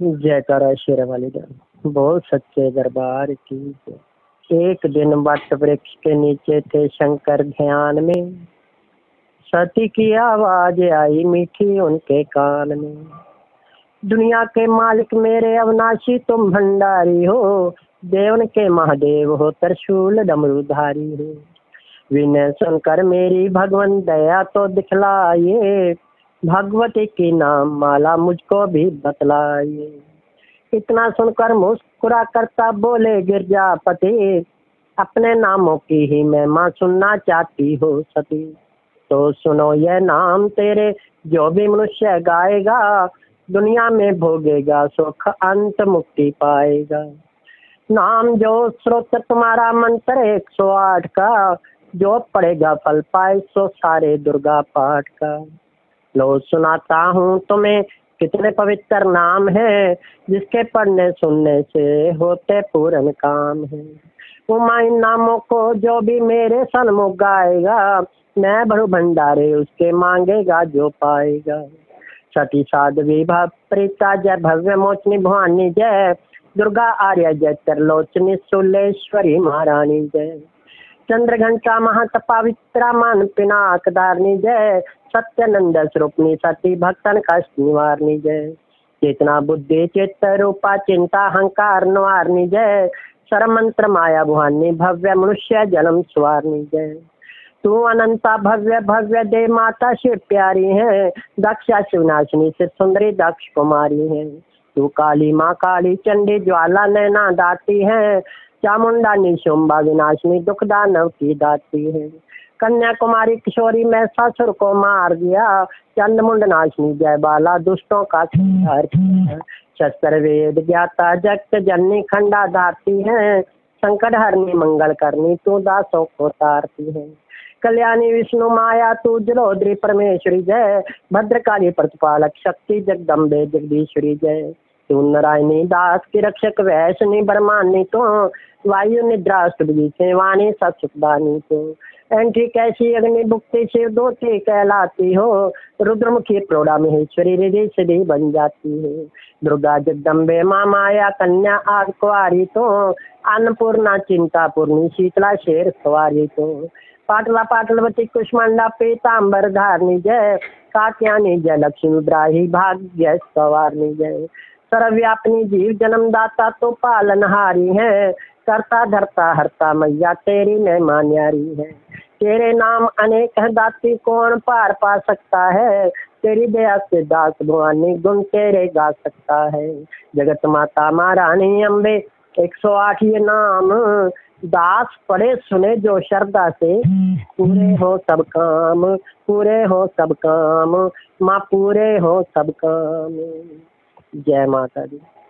जयकारा शेर वाली दा बहुत सच्चे दरबार की जय। एक दिन वट वृक्ष के नीचे थे शंकर ध्यान में, सती की आवाज आई मीठी उनके कान में। दुनिया के मालिक मेरे अविनाशी तुम भंडारी हो, देवन के महादेव हो त्रिशूल डमरूधारी हो। विनय सुनकर मेरी भगवन दया तो दिखलाइए, भगवती की नाम माला मुझको भी बतलाइए। इतना सुनकर मुस्कुरा करता बोले गिरजापति, अपने नामों की ही महिमा सुनना चाहती हो सती। तो सुनो ये नाम तेरे जो भी मनुष्य गाएगा, दुनिया में भोगेगा सुख अंत मुक्ति पाएगा। नाम जो स्रोत तुम्हारा मंत्र 108 का, जो पढ़ेगा फल पाए सो सारे दुर्गा पाठ का। लो सुनाता हूँ तुम्हें कितने पवित्र नाम है, जिसके पढ़ने सुनने से होते पूर्ण काम है। उमा इन नामों को जो भी मेरे सन्मुख गाएगा, मैं भरु भंडारे उसके मांगेगा जो पाएगा। सती साध्वी प्रीता जय भव्य मोचनी भवानी जय, दुर्गा आर्य जय त्रिलोचनी सुलेश्वरी महारानी जय। चंद्र घंटा महातपावित्रा मान पिनाक धारनी जय, सत्यानंद स्वरूपनी सती भक्तन कष्ट निवारनी जय। चेतना बुद्धि चित्त रूपा चिंता अहंकार निवारनी जय, सर मंत्र माया भवानी भव्य मनुष्य जन्म स्वारनी जय। तू अनंता भव्य भव्य दे माता शिव प्यारी है, दक्षा शिवनाशिनी से सुंदरी दक्ष कुमारी है। तू काली माँ काली चंडी ज्वाला नैना दाती है, चामुंडा निशुंबा विनाशिनी दुख दानव की दाती है। कन्याकुमारी किशोरी में ससुर को मार दिया, चंडमुंड नाशिनी जय बाला दुष्टों का संहार किया। शस्त्र वेद ज्ञाता जगत जननी खंडा धारती है, संकट हरनी मंगल करनी तू दासों को तारती है। कल्याणी विष्णु माया तू जलोद्री परमेश्वरी जय, भद्रकाली प्रतिपालक शक्ति जगदम्बे जगदीश्वरी जय। तू नारायणी दास की रक्षक वैष्णी बरमानी तो, वायु निद्रा से वाणी सत्सुखदानी तो। एंठी कैसी अग्नि भुक्ति शिव दोती कहलाती हो, रुद्रमुखी प्रौढ़ा महेश्वरी हृदय सिद्धि बन जाती है। दुर्गा जगदम्बे माँ माया कन्या आग कुआरी तो, अन्नपूर्णा चिंता पूर्णी शीतला शेर सवारी तो। पाटला पाटलवती कुष्मांडा पीतांबर धारनी जय, कात्यायनी जय लक्ष्मी ब्राही भाग्य सवारनी जय। सर्वव्यापनी जीव जन्मदाता तो पालनहारी है, करता धरता हरता मैया तेरी महिमा न्यारी है। तेरे नाम अनेक है दाती कौन पार पा सकता है, तेरी दया से दास भवानी गुण तेरे गा सकता है। जगत माता महारानी अम्बे 108 ये नाम, दास पढ़े सुने जो श्रद्धा से, पूरे हो सब काम पूरे हो सब काम, माँ पूरे हो सब काम। जय माता दी।